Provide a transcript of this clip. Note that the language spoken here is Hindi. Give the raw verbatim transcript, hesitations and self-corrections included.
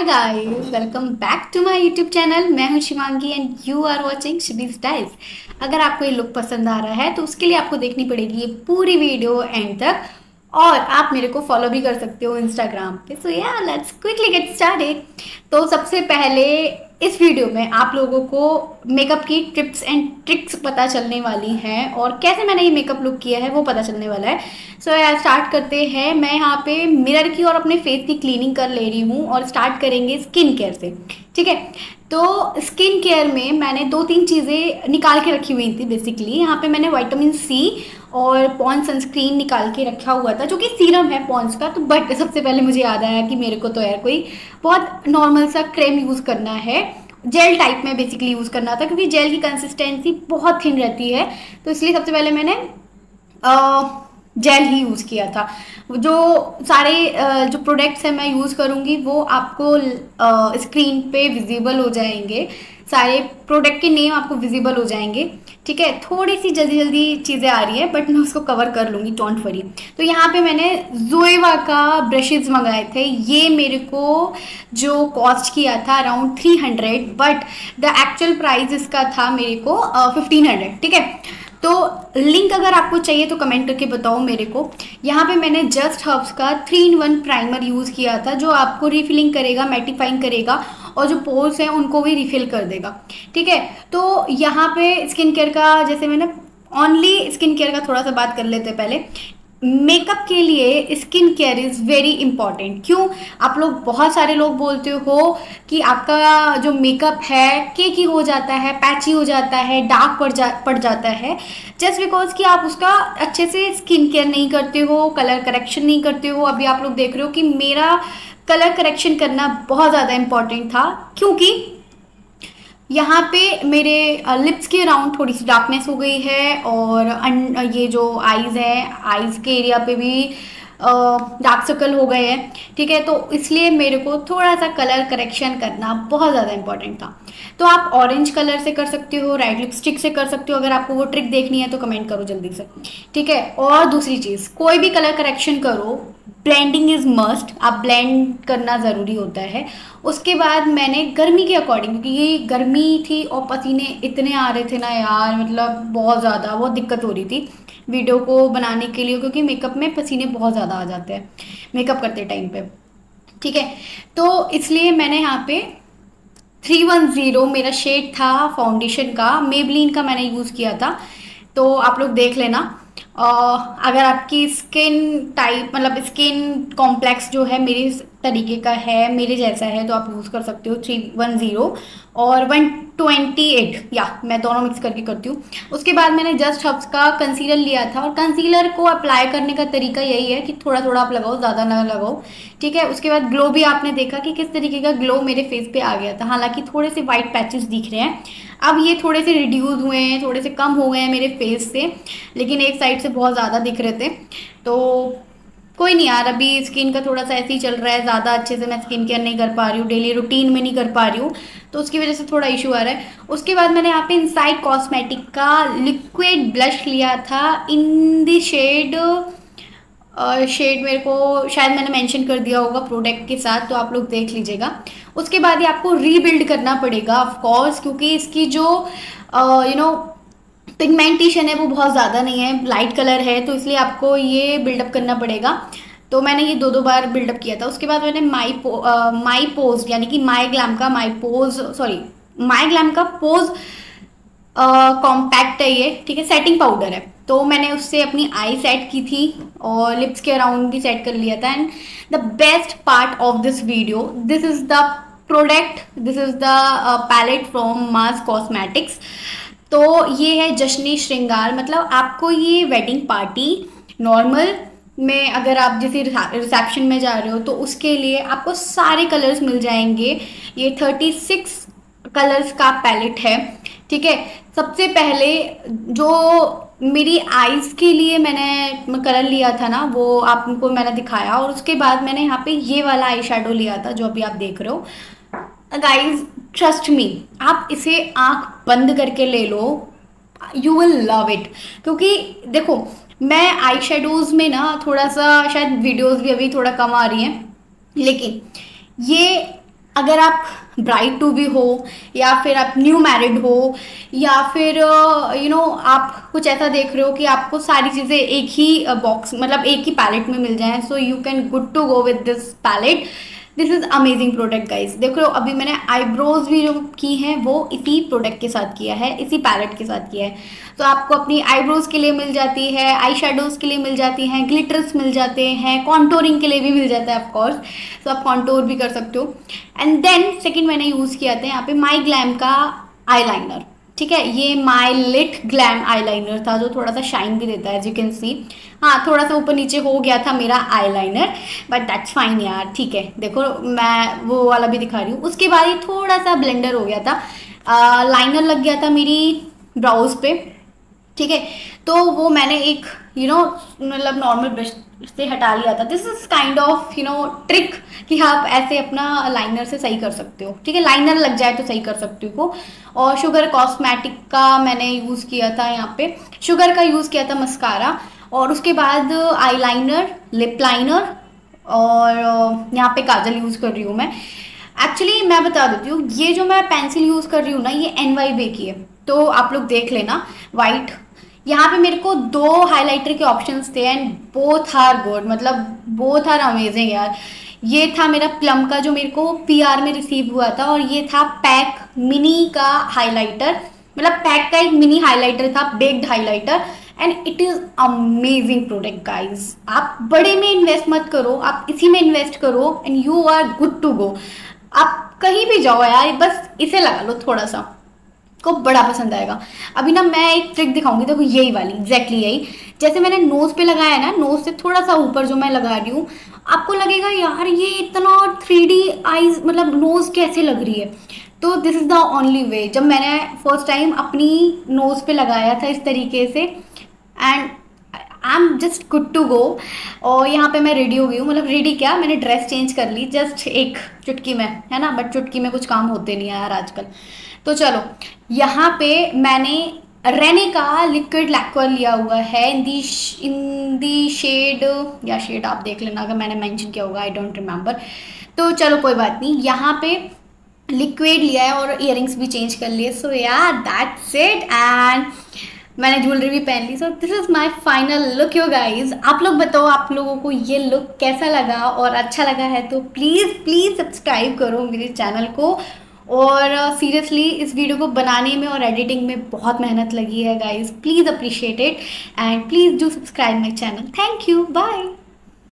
Guys, welcome back to my YouTube channel. मैं हूं Shivangi and you are watching Shibi styles. अगर आपको ये लुक पसंद आ रहा है तो उसके लिए आपको देखनी पड़ेगी ये पूरी वीडियो एंड तक, और आप मेरे को फॉलो भी कर सकते हो इंस्टाग्राम पे। सो या लेट्स क्विकली गेट स्टार्टेड। तो सबसे पहले इस वीडियो में आप लोगों को मेकअप की टिप्स एंड ट्रिक्स पता चलने वाली हैं और कैसे मैंने ये मेकअप लुक किया है वो पता चलने वाला है। सो so, यार स्टार्ट करते हैं। मैं यहाँ पे मिरर की और अपने फेस की क्लीनिंग कर ले रही हूँ और स्टार्ट करेंगे स्किन केयर से। ठीक है, तो स्किन केयर में मैंने दो तीन चीज़ें निकाल के रखी हुई थी। बेसिकली यहाँ पे मैंने विटामिन सी और पॉन्स सनस्क्रीन निकाल के रखा हुआ था, जो कि सीरम है पॉन्स का। तो बट सबसे पहले मुझे याद आया कि मेरे को तो यार कोई बहुत नॉर्मल सा क्रीम यूज़ करना है, जेल टाइप में बेसिकली यूज़ करना था, क्योंकि जेल की कंसिस्टेंसी बहुत थिन रहती है। तो इसलिए सबसे पहले मैंने आ, जेल ही यूज़ किया था। जो सारे जो प्रोडक्ट्स हैं मैं यूज़ करूँगी वो आपको स्क्रीन पे विजिबल हो जाएंगे। सारे प्रोडक्ट के नेम आपको विजिबल हो जाएंगे। ठीक है, थोड़ी सी जल्दी जल्दी चीज़ें आ रही है बट मैं उसको कवर कर लूँगी, डोंट वरी। तो यहाँ पे मैंने जोएवा का ब्रशेज़ मंगाए थे। ये मेरे को जो कॉस्ट किया था around three hundred, but the actual price इसका था मेरे को फिफ्टीन हंड्रेड। ठीक है, तो लिंक अगर आपको चाहिए तो कमेंट करके बताओ मेरे को। यहाँ पे मैंने जस्ट हर्ब्स का three in one primer use किया था, जो आपको रिफिलिंग करेगा, मैटिफाइंग करेगा और जो पोर्स हैं उनको भी रिफिल कर देगा। ठीक है, तो यहाँ पे स्किन केयर का, जैसे मैंने ओनली स्किन केयर का थोड़ा सा बात कर लेते हैं पहले। मेकअप के लिए skin care is very important. क्यों? आप लोग, बहुत सारे लोग बोलते हो कि आपका जो मेकअप है केकी हो जाता है, पैची हो जाता है, डार्क पड़ जा पड़ जाता है, जस्ट बिकॉज कि आप उसका अच्छे से स्किन केयर नहीं करते हो, कलर करेक्शन नहीं करते हो। अभी आप लोग देख रहे हो कि मेरा कलर करेक्शन करना बहुत ज़्यादा इम्पॉर्टेंट था, क्योंकि यहाँ पे मेरे लिप्स के अराउंड थोड़ी सी डार्कनेस हो गई है और ये जो आईज़ है, आईज़ के एरिया पे भी डार्क सर्कल हो गए हैं। ठीक है, तो इसलिए मेरे को थोड़ा सा कलर करेक्शन करना बहुत ज़्यादा इंपॉर्टेंट था। तो आप ऑरेंज कलर से कर सकते हो, रेड लिपस्टिक से कर सकते हो। अगर आपको वो ट्रिक देखनी है तो कमेंट करो जल्दी से। ठीक है, और दूसरी चीज़, कोई भी कलर करेक्शन करो, ब्लेंडिंग इज़ मस्ट। आप ब्लेंड करना ज़रूरी होता है। उसके बाद मैंने गर्मी के अकॉर्डिंग, क्योंकि ये गर्मी थी और पसीने इतने आ रहे थे ना यार, मतलब बहुत ज़्यादा, बहुत दिक्कत हो रही थी वीडियो को बनाने के लिए, क्योंकि मेकअप में पसीने बहुत ज़्यादा आ जाते हैं मेकअप करते टाइम पे। ठीक है, तो इसलिए मैंने यहाँ पे थ्री वन ज़ीरो मेरा शेड था फाउंडेशन का, मेबलिन का मैंने यूज़ किया था। तो आप लोग देख लेना। uh, अगर आपकी स्किन टाइप, मतलब स्किन कॉम्प्लेक्स जो है मेरे तरीके का है, मेरे जैसा है, तो आप यूज़ कर सकते हो थ्री वन ज़ीरो और वन ट्वेंटी एट, या मैं दोनों मिक्स करके करती हूँ। उसके बाद मैंने जस्ट हब्स का कंसीलर लिया था, और कंसीलर को अप्लाई करने का तरीका यही है कि थोड़ा थोड़ा आप लगाओ, ज़्यादा ना लगाओ। ठीक है, उसके बाद ग्लो भी आपने देखा कि किस तरीके का ग्लो मेरे फेस पे आ गया था। हालांकि थोड़े से वाइट पैचेस दिख रहे हैं, अब ये थोड़े से रिड्यूस हुए हैं, थोड़े से कम हो गए हैं मेरे फेस से, लेकिन एक साइड से बहुत ज़्यादा दिख रहे थे। तो कोई नहीं यार, अभी स्किन का थोड़ा सा ऐसे ही चल रहा है, ज़्यादा अच्छे से मैं स्किन केयर नहीं कर पा रही हूँ, डेली रूटीन में नहीं कर पा रही हूँ, तो उसकी वजह से थोड़ा इशू आ रहा है। उसके बाद मैंने यहाँ पे इनसाइड कॉस्मेटिक का लिक्विड ब्लश लिया था इन द शेड शेड मेरे को शायद मैंने मेंशन कर दिया होगा प्रोडक्ट के साथ, तो आप लोग देख लीजिएगा। उसके बाद ये आपको रीबिल्ड करना पड़ेगा ऑफ कोर्स, क्योंकि इसकी जो यू नो पिगमेंटेशन है वो बहुत ज़्यादा नहीं है, लाइट कलर है, तो इसलिए आपको ये बिल्डअप करना पड़ेगा। तो मैंने ये दो दो बार बिल्डअप किया था। उसके बाद मैंने माई पो माई पोज, यानी कि माई ग्लैम का my pose sorry my glam का पोज कॉम्पैक्ट है ये। ठीक है, सेटिंग पाउडर है, तो मैंने उससे अपनी आई सेट की थी और लिप्स के अराउंड भी सेट कर लिया था। And the best part of this video, this is the product, this is the palette from Mars cosmetics. तो ये है जश्नी श्रृंगार, मतलब आपको ये वेडिंग पार्टी नॉर्मल में, अगर आप जैसे रिसेप्शन में जा रहे हो तो उसके लिए आपको सारे कलर्स मिल जाएंगे। ये थर्टी सिक्स कलर्स का पैलेट है। ठीक है, सबसे पहले जो मेरी आईज़ के लिए मैंने कलर लिया था ना, वो आपको मैंने दिखाया, और उसके बाद मैंने यहाँ पे ये वाला आई शेडो लिया था जो अभी आप देख रहे हो। गाइज ट्रस्ट मी, आप इसे आंख बंद करके ले लो, यू विल लव इट। क्योंकि देखो, मैं आई शेडोज़ में ना थोड़ा सा, शायद वीडियोस भी अभी थोड़ा कम आ रही हैं, लेकिन ये अगर आप ब्राइड टू भी हो या फिर आप न्यू मैरिड हो या फिर यू नो आप कुछ ऐसा देख रहे हो कि आपको सारी चीज़ें एक ही बॉक्स मतलब एक ही पैलेट में मिल जाएं, so you can good to go with this palette. This is amazing product guys. देखो अभी मैंने आईब्रोज भी जो की हैं वो इसी प्रोडक्ट के साथ किया है, इसी पैलेट के साथ किया है। तो आपको अपनी आईब्रोज के लिए मिल जाती है, आई शेडोज़ के लिए मिल जाती हैं, ग्लिटर्स मिल जाते हैं, कॉन्टोरिंग के लिए भी मिल जाता है ऑफ कोर्स, तो आप कॉन्टोर भी कर सकते हो। एंड देन सेकेंड मैंने यूज़ किया था यहाँ पे माई ग्लैम का आई लाइनर। ठीक है, ये my lit glam eyeliner था जो थोड़ा सा शाइन भी देता है, एज यू कैन सी। हाँ, थोड़ा सा ऊपर नीचे हो गया था मेरा eyeliner, but that's fine यार, ठीक है। देखो मैं वो वाला भी दिखा रही हूँ। उसके बाद ये थोड़ा सा ब्लेंडर हो गया था, लाइनर लग गया था मेरी ब्राउज पे। ठीक है, तो वो मैंने एक यू नो मतलब नॉर्मल ब्रश से हटा लिया था। This is kind of you know trick कि आप ऐसे अपना लाइनर से सही कर सकते हो। ठीक है, लाइनर लग जाए तो सही कर सकते हो। और शुगर कॉस्मेटिक का मैंने यूज़ किया था, यहाँ पे शुगर का यूज़ किया था मस्कारा, और उसके बाद आई लाइनर, लिप लाइनर, और यहाँ पे काजल यूज़ कर रही हूँ मैं। एक्चुअली मैं बता देती हूँ, ये जो मैं पेंसिल यूज़ कर रही हूँ ना, ये एन वाई बे की है, तो आप लोग देख लेना, वाइट। यहाँ पे मेरे को दो हाइलाइटर के ऑप्शंस थे एंड बोथ आर गुड, मतलब बोथ आर अमेजिंग यार। ये था मेरा प्लम का जो मेरे को पीआर में रिसीव हुआ था, और ये था पैक मिनी का हाइलाइटर, मतलब पैक का एक मिनी हाइलाइटर था, baked highlighter, and it is amazing product guys. आप बड़े में इन्वेस्ट मत करो, आप इसी में इन्वेस्ट करो and you are good to go. आप कहीं भी जाओ यार, बस इसे लगा लो, थोड़ा सा को बड़ा पसंद आएगा। अभी ना मैं एक ट्रिक दिखाऊंगी, देखो यही वाली, एग्जैक्टली यही। जैसे मैंने नोज पे लगाया है ना, नोज से थोड़ा सा ऊपर जो मैं लगा रही हूँ, आपको लगेगा यार ये इतना थ्री डी आईज, मतलब नोज कैसे लग रही है। तो this is the only way. जब मैंने फर्स्ट टाइम अपनी नोज पे लगाया था इस तरीके से, and I am just good to go. और यहाँ पे मैं रेडी हो गई हूँ, मतलब रेडी क्या, मैंने ड्रेस चेंज कर ली जस्ट एक चुटकी में, है ना, बट चुटकी में कुछ काम होते नहीं है यार आजकल। तो चलो, यहाँ पे मैंने रेने का लिक्विड लैक्वर लिया हुआ है इन दी इन दी शेड, या शेड आप देख लेना अगर मैंने मेंशन किया होगा, आई डोंट रिमेम्बर। तो चलो कोई बात नहीं, यहाँ पे लिक्विड लिया है और इयररिंग्स भी चेंज कर लिए। So yeah that's it, and मैंने ज्वेलरी भी पहन ली। So this is my final look you guys. आप लोग बताओ आप लोगों को ये लुक कैसा लगा, और अच्छा लगा है तो प्लीज़ प्लीज़ सब्सक्राइब करो मेरे चैनल को। और सीरियसली uh, इस वीडियो को बनाने में और एडिटिंग में बहुत मेहनत लगी है guys, please appreciate it and please do subscribe my channel. Thank you, bye.